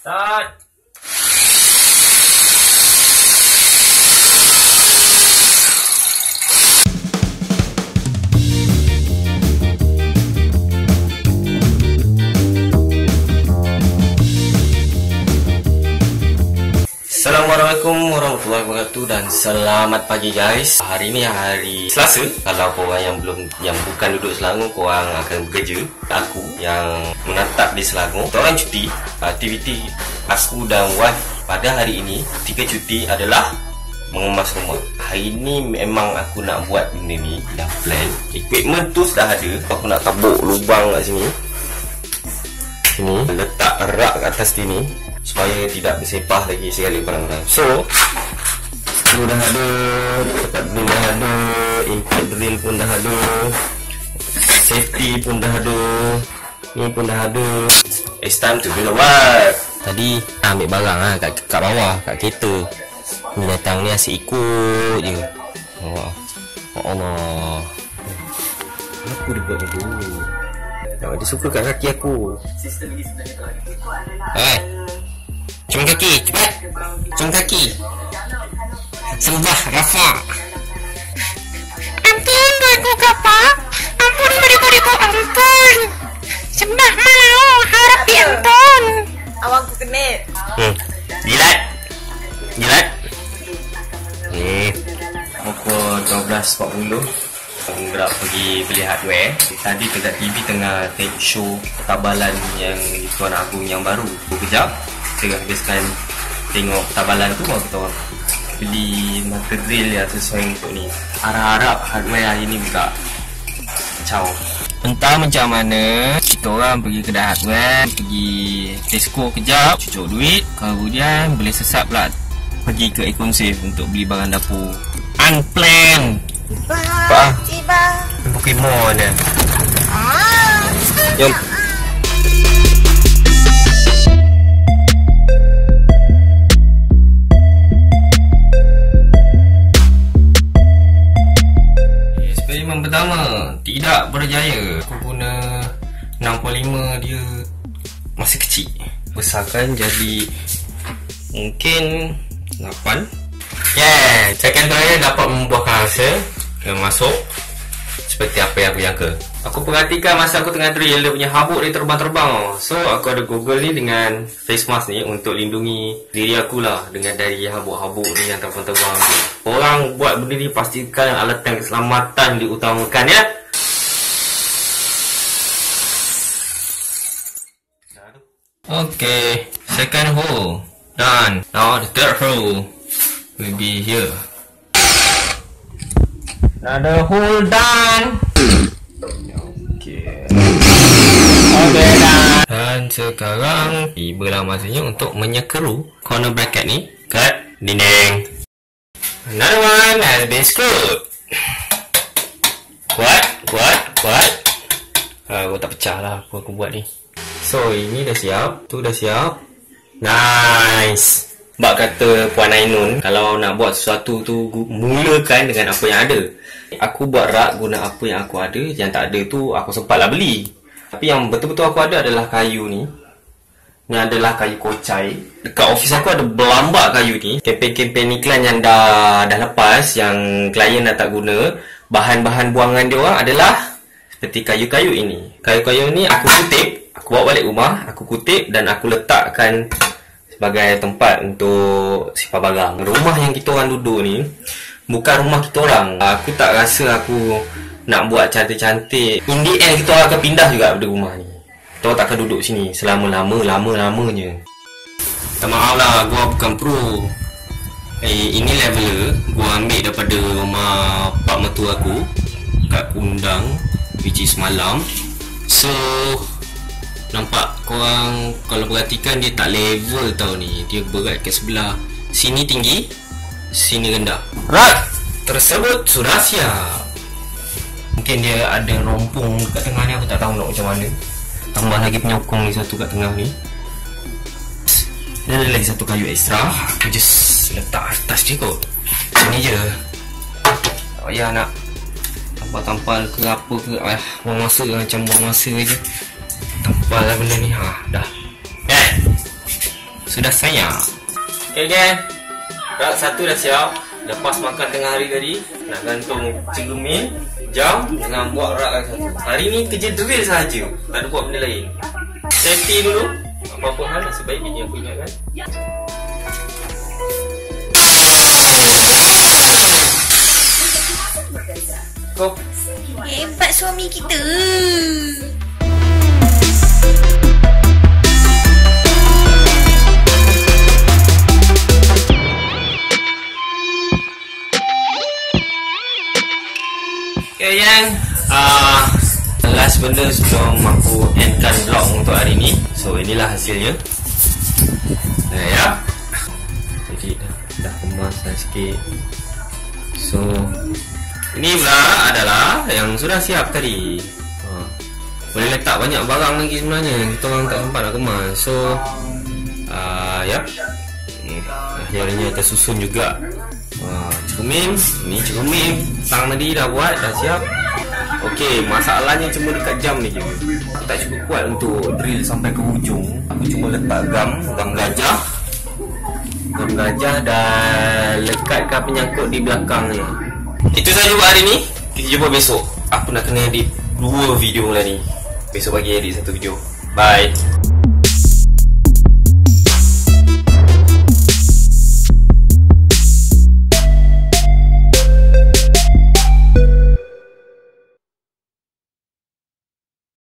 Start. Assalamualaikum warahmatullahi wabarakatuh dan selamat pagi guys. Hari ni hari Selasa. Kalau korang yang bukan duduk Selangor, korang akan bekerja. Aku yang menetap di Selangor, orang cuti. Aktiviti aku dan wife pada hari ini ketika cuti adalah mengemas rumah. Hari ni memang aku nak buat benda ni, dah plan. Equipment tu sudah ada. Aku nak tabuk lubang kat sini. Letak rak kat atas sini supaya tidak bersepah lagi segala barang-barang. So, skru dah ada, tempat drill dah ada, impact drill pun dah ada, safety pun dah ada, ni pun dah ada. It's time to do the work. Tadi ambil barang kat bawah, kat kereta. Ni datang ni asyik ikut je. Oh Allah, aku dia buat macam ni. Dia suka kat kaki aku. Cium kaki, cepat. Cium kaki. Sembah Rafa. Ampun aku kapa. Ampun beribu-ribu ampun. Sembah mau harap diampun. Awak aku kenit. Jilat. Ni pukul 12.40. Gerak pergi beli hardware. Tadi dekat TV tengah take show tabalan yang Tuan Agung yang baru. Kejap kita habiskan tengok tabalan tu, baru kita orang beli material yang sesuai untuk ni. Harap-harap hardware hari ni buka kacau. Entah macam mana, kita orang pergi kedai hardware, pergi Tesco kejap, cucuk duit, kemudian boleh sesat pula pergi ke Econsave untuk beli barang dapur. Unplanned. Tiba. Pokemon ya. Jom. Eksperimen pertama tidak berjaya. Aku guna 65, dia masih kecil. Besarkan jadi mungkin 8. Yeah, second trial dapat membuahkan hasil yang masuk seperti apa yang aku jangka. Aku perhatikan masa aku tengah drill, dia punya habuk dia terbang-terbang. So aku ada Google ni dengan face mask ni untuk lindungi diri aku lah dengan dari habuk-habuk ni yang terbang-terbang. Orang buat benda ni pastikan alatan keselamatan diutamakan ya. Okay, second hole done. Now the third hole will be here. Another hole done. Okay, done. Dan sekarang tibalah masanya untuk menyekeru corner bracket ni kat dinding. Another one has been screwed. Kuat. Aku tak pecah lah apa aku buat ni. So ini dah siap, tu dah siap. Nice. Bak kata Puan Ainun, kalau nak buat sesuatu tu mulakan dengan apa yang ada. Aku buat rak guna apa yang aku ada. Yang tak ada tu aku sempatlah beli. Tapi yang betul-betul aku ada adalah kayu ni. Ni adalah kayu kocai. Dekat office aku ada berlambak kayu ni. Kempen-kempen iklan yang dah lepas, yang klien dah tak guna, bahan-bahan buangan dia orang adalah seperti kayu-kayu ini. Kayu-kayu ni aku kutip, aku bawa balik rumah, aku kutip dan aku letakkan sebagai tempat untuk simpan barang. Rumah yang kita orang duduk ni bukan rumah kita orang. Aku tak rasa aku nak buat cantik-cantik. In the end kita orang akan pindah juga dari rumah ni. Kita orang takkan duduk sini selama-lamanya. Tak maaf lah, gua bukan pro. Ini leveler gua ambil daripada rumah pak mertua aku kat Kundang, which is malam. So nampak korang kalau perhatikan dia tak level tau ni. Dia berat ke sebelah. Sini tinggi, sini rendah. Rak tersebut sudah siap. Mungkin dia ada rompong kat tengah ni, aku tak tahu nak macam mana. Tambah lagi penyokong ni satu kat tengah ni. Dan ada lagi satu kayu ekstra. Aku just letak atas je kot. Sini je. Tak payah nak tampal-tampal ke apa ke. Buang masa macam buang masa je. Tampal lah benda ni. Dah. sudah siap. Okay gang, rak satu dah siap. Lepas makan tengah hari tadi, nak gantung cermin, jam dengan buat rak satu. Hari ni kerja drill sahaja, tak ada buat benda lain. Safety dulu, apa-apa hal nasib baik bini aku ingatkan. Kau Hebat suami kita. Okay yang last benda sebelum aku endkan vlog untuk hari ni. So inilah hasilnya. Ya. Jadi dah kemas dah sikit. So ini pula adalah yang sudah siap tadi. Boleh letak banyak barang lagi sebenarnya, kita orang tak sempat nak kemas. So ya, akhirnya tersusun juga. Cermin, ni cermin tang tadi dah buat, dah siap. Okey, masalahnya cuma dekat jam ni je. Tak cukup kuat untuk drill sampai ke hujung. Aku cuma letak gam gajah. Gam gajah dan lekatkan penyangkut di belakangnya. Itu saja buat hari ni. Kita jumpa besok. Aku nak kena edit 2 video lah ni. Besok pagi edit 1 video. Bye.